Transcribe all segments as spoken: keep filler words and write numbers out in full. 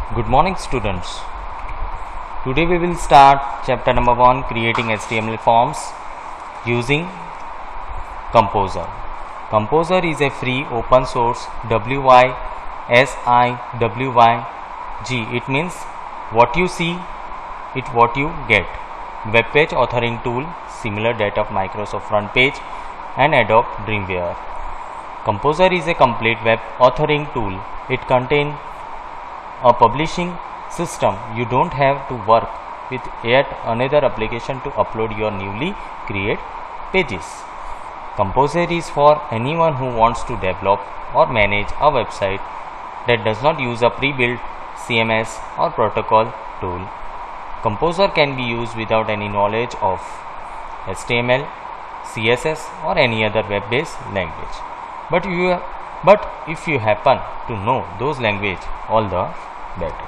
Good morning, students. Today we will start chapter number one, creating H T M L forms using Composer. Composer is a free open source W Y S I W Y G. It means what you see, it what you get. Web page authoring tool similar that of Microsoft Front Page and Adobe Dreamweaver. Composer is a complete web authoring tool. It contains a publishing system. You don't have to work with yet another application to upload your newly created pages. Composer is for anyone who wants to develop or manage a website that does not use a pre-built C M S or protocol tool. Composer can be used without any knowledge of H T M L, C S S or any other web-based language. But you but if you happen to know those language, all the better.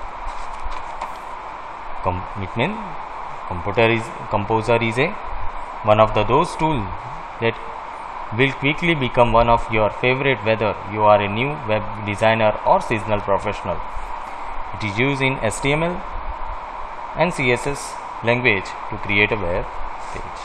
Com it means computer is composer is a one of the those tools that will quickly become one of your favorite whether you are a new web designer or seasonal professional. It is used in H T M L and C S S language to create a web page.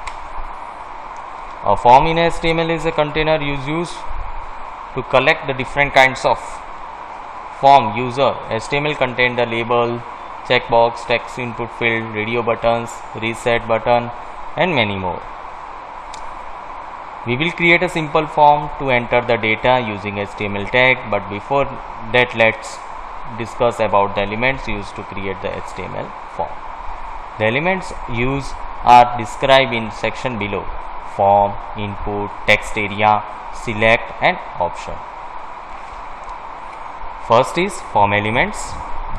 A form in H T M L is a container used to collect the different kinds of form user. H T M L contains the label, checkbox, text input field, radio buttons, reset button and many more. We will create a simple form to enter the data using H T M L tag, but before that let's discuss about the elements used to create the H T M L form. The elements used are described in section below: form, input, text area, select and option. First is form elements.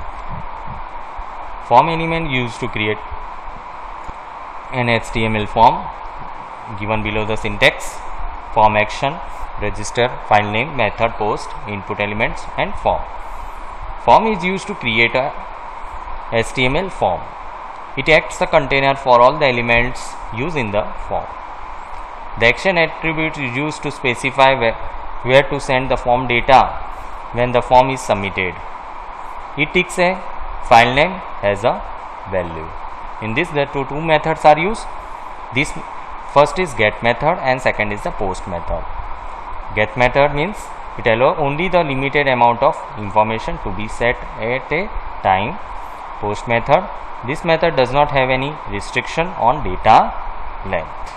Form element used to create an H T M L form. Given below the syntax: form action, register, file name, method, post, input elements and form. Form is used to create a H T M L form. It acts the container for all the elements used in the form. The action attribute is used to specify where, where to send the form data when the form is submitted. It takes a file name as a value. In this, the two, two methods are used. This first is get method and second is the post method. Get method means it allows only the limited amount of information to be set at a time. Post method, this method does not have any restriction on data length.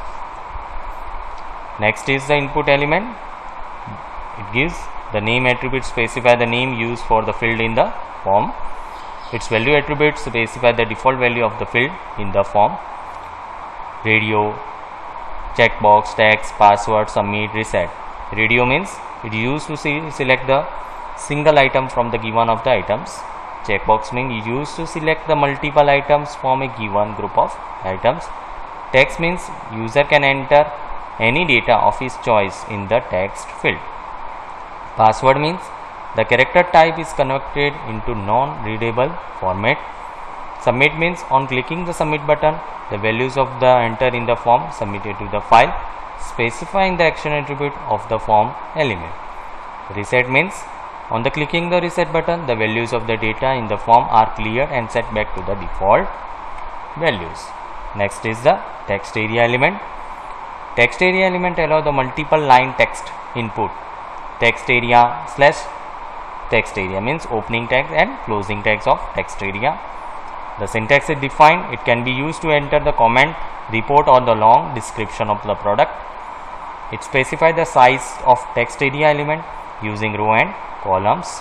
Next is the input element. It gives the name attribute, specify the name used for the field in the form. Its value attribute specify the default value of the field in the form. Radio, checkbox, text, password, submit, reset. Radio means it is used to see, select the single item from the given of the items. Checkbox means it is used to select the multiple items from a given group of items. Text means user can enter any data of his choice in the text field. Password means the character type is converted into non-readable format. Submit means on clicking the submit button, the values of the enter in the form submitted to the file, specifying the action attribute of the form element. Reset means on the clicking the reset button, the values of the data in the form are cleared and set back to the default values. Next is the text area element. Text area element allow the multiple line text input. Text area slash text area means opening tags and closing tags of text area. The syntax is defined. It can be used to enter the comment, report or the long description of the product. It specifies the size of text area element using row and columns.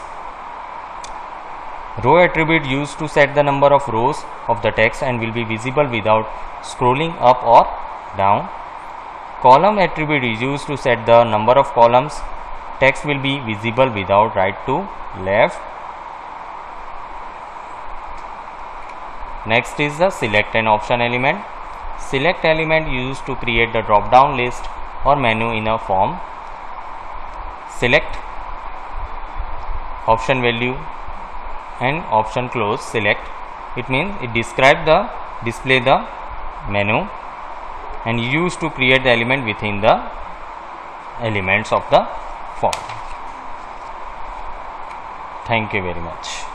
Row attribute used to set the number of rows of the text and will be visible without scrolling up or down. Column attribute is used to set the number of columns. Text will be visible without right to left. Next is the select and option element. Select element used to create the drop down list or menu in a form. Select, option value and option close select. It means it describes the display the menu and used to create the element within the elements of the form. Thank you very much.